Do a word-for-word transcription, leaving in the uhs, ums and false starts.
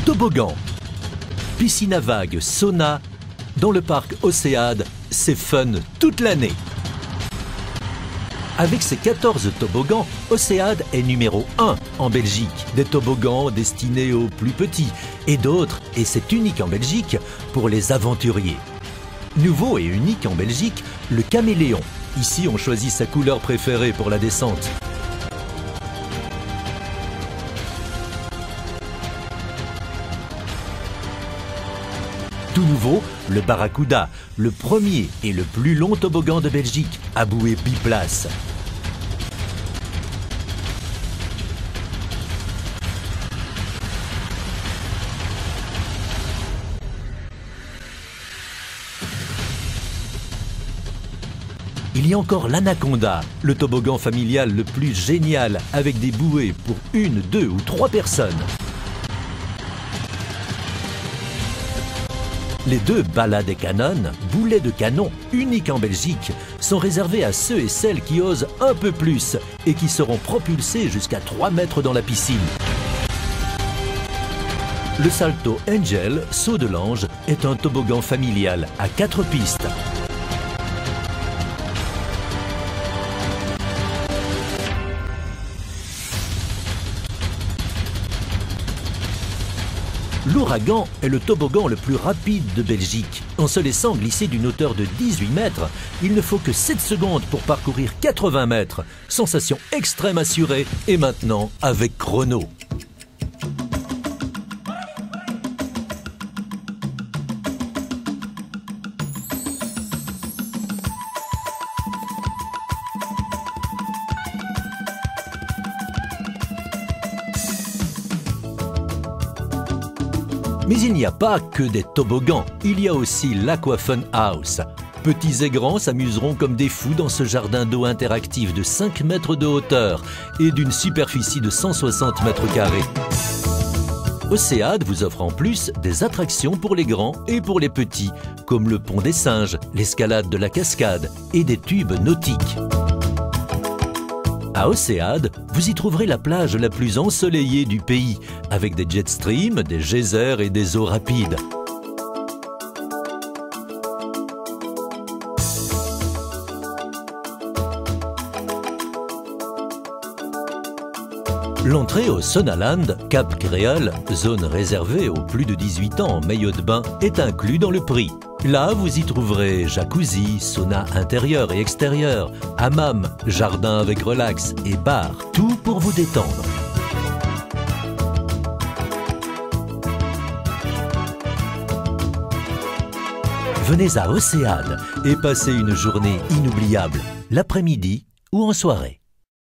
Toboggan, piscine à vagues, sauna. Dans le parc Océade, c'est fun toute l'année. Avec ses quatorze toboggans, Océade est numéro un en Belgique. Des toboggans destinés aux plus petits et d'autres, et c'est unique en Belgique, pour les aventuriers. Nouveau et unique en Belgique, le caméléon. Ici, on choisit sa couleur préférée pour la descente. Tout nouveau, le Barracuda, le premier et le plus long toboggan de Belgique, à bouée biplace. Il y a encore l'Anaconda, le toboggan familial le plus génial, avec des bouées pour une, deux ou trois personnes. Les deux Balade et Cannon, boulets de canon uniques en Belgique, sont réservés à ceux et celles qui osent un peu plus et qui seront propulsés jusqu'à trois mètres dans la piscine. Le Salto Angel, saut de l'ange, est un toboggan familial à quatre pistes. L'Ouragan est le toboggan le plus rapide de Belgique. En se laissant glisser d'une hauteur de dix-huit mètres, il ne faut que sept secondes pour parcourir quatre-vingts mètres. Sensation extrême assurée et maintenant avec chrono. Mais il n'y a pas que des toboggans, il y a aussi l'Aqua-Fun House. Petits et grands s'amuseront comme des fous dans ce jardin d'eau interactif de cinq mètres de hauteur et d'une superficie de cent soixante mètres carrés. Océade vous offre en plus des attractions pour les grands et pour les petits, comme le pont des singes, l'escalade de la cascade et des tubes nautiques. À Océade, vous y trouverez la plage la plus ensoleillée du pays, avec des jet streams, des geysers et des eaux rapides. L'entrée au Saunaland, Cap Créole, zone réservée aux plus de dix-huit ans en maillot de bain, est inclus dans le prix. Là, vous y trouverez jacuzzi, sauna intérieur et extérieur, hammam, jardin avec relax et bar, tout pour vous détendre. Venez à Océade et passez une journée inoubliable, l'après-midi ou en soirée.